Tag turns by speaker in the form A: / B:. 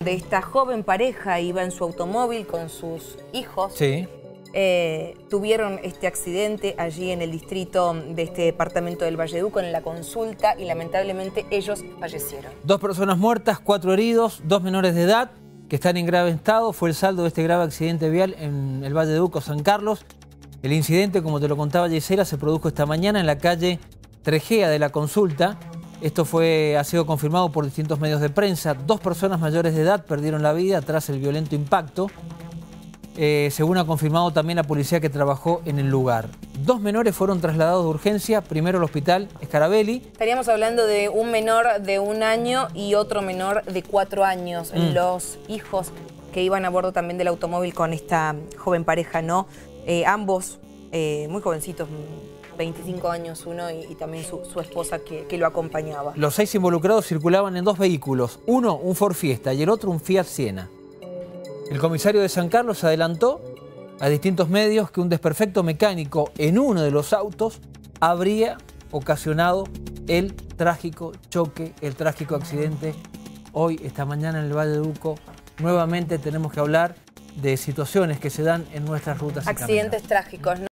A: de esta joven pareja, iba en su automóvil con sus hijos.
B: Sí.
A: Tuvieron este accidente allí en el distrito de este departamento del Valleduco, en La Consulta, y lamentablemente ellos fallecieron.
B: 2 personas muertas, 4 heridos, 2 menores de edad que están en grave estado. Fue el saldo de este grave accidente vial en el Valleduco, San Carlos. El incidente, como te lo contaba Gisela, se produjo esta mañana en la calle Trejea de La Consulta. Esto ha sido confirmado por distintos medios de prensa. 2 personas mayores de edad perdieron la vida tras el violento impacto, según ha confirmado también la policía que trabajó en el lugar. 2 menores fueron trasladados de urgencia, primero al hospital Scarabelli.
A: Estaríamos hablando de un menor de 1 año y otro menor de 4 años. Los hijos que iban a bordo también del automóvil con esta joven pareja, ¿no? Ambos muy jovencitos, 25 años uno y también su esposa que lo acompañaba.
B: Los 6 involucrados circulaban en 2 vehículos, uno un Ford Fiesta y el otro un Fiat Siena. El comisario de San Carlos adelantó a distintos medios que un desperfecto mecánico en uno de los autos habría ocasionado el trágico choque, el trágico accidente. Hoy, esta mañana en el Valleduco, nuevamente tenemos que hablar de situaciones que se dan en nuestras rutas.
A: Accidentes trágicos, ¿no?